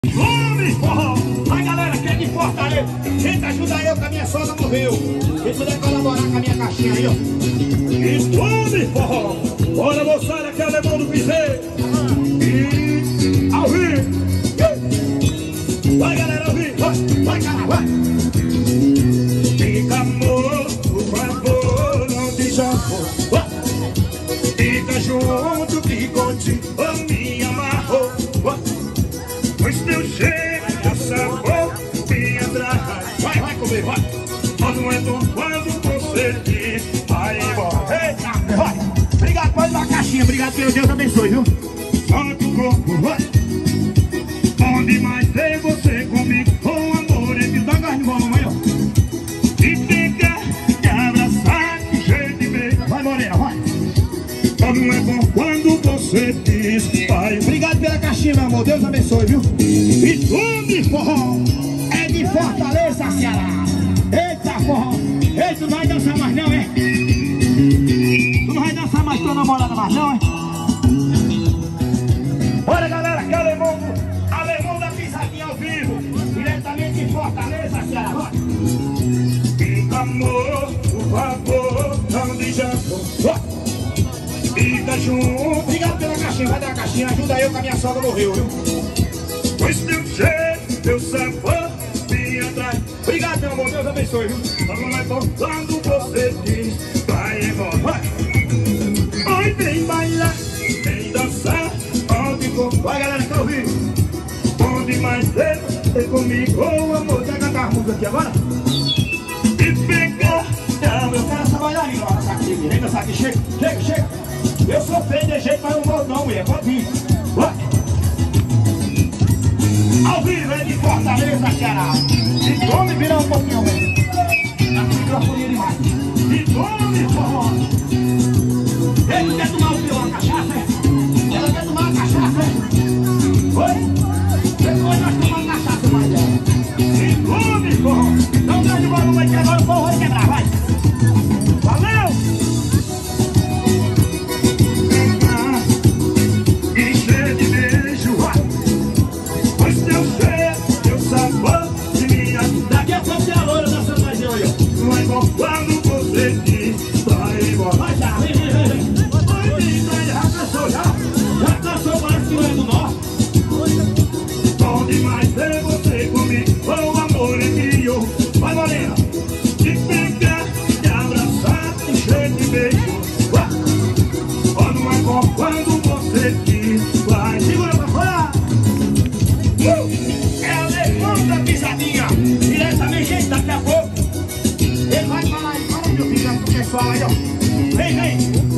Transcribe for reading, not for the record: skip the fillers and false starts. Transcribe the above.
Homem, forró! Vai, galera, que é de Fortaleza. Gente, ajuda eu que a minha sogra morreu. Quem puder colaborar com a minha caixinha aí, ó. E homem, forró! Olha, moçada, que é alemão do piseiro. E ao vivo. Vai, galera, ao vivo. Vai, cara, vai. Fica, amor, por favor, não desafou. Fica junto que contigo me amarrou. Pois teu jeito, teu sabor me atrai. Vai comer, vai. Mas não é bom quando você diz vai embora. Eita, vai. Obrigado por uma caixinha, obrigado, que Deus abençoe, viu? Solta o corpo, vai. Onde mais tem você comigo? Com amor, é que dá gás de bola, vai, ó. E pegar, te abraçar, de jeito e meio. Vai, morena, vai. Mas não é bom quando você diz vai. Obrigado pela caixinha, meu amor, Deus abençoe, viu? E tudo forró é de Fortaleza, Ceará. Eita, forró. Ei, tu não vai dançar mais não, é? Tu não vai dançar mais tua namorada mais não, é? Olha, galera, que alemão da pisadinha ao vivo, diretamente de Fortaleza, Ceará. Fica, amor, por favor, não desafou. Fica junto. Obrigado pela caixinha, vai dar a caixinha. Ajuda eu que a minha sogra morreu, viu? Pois teu jeito, teu sabor me atrai. Obrigado, meu amor, Deus abençoe, viu? Mas não é bom quando você diz vai embora, vai. Oi, vem bailar, vem dançar, onde for. Vai, galera, que eu vi. Onde mais tem comigo, ô amor. Quer cantar a música aqui agora? E pegar. Não, eu quero essa bailarina. Olha essa aqui, vem dançar aqui, chega. Eu sou feio de jeito, mas não vou não, mulher. Pode vir. Vai. Ao vivo é de Fortaleza, Ceará. E tome, vira um pouquinho, velho. Tá com o microfone demais. E tome, forró. Ele quer tomar o quê? Uma cachaça, é? Ela quer tomar uma cachaça, é? Oi? Depois nós tomamos cachaça, mais dela. E tome, forró. Então grande volume aí que agora o forró vai quebrar, vai. Valeu! Quando você diz vai embora. Vai já, vem. Já cansou, parece que não é do norte. Onde mais tem você comigo, o amor é meu. Vai, morena. Te pegar, te abraçar, te encher de beijo. Oh, não é bom quando você diz vai. Segura pra fora. É o alemão da pisadinha. Diretamente, gente, daqui a pouco ele vai falar aí, fala, meu filho, pro pessoal aí, ó. Vem.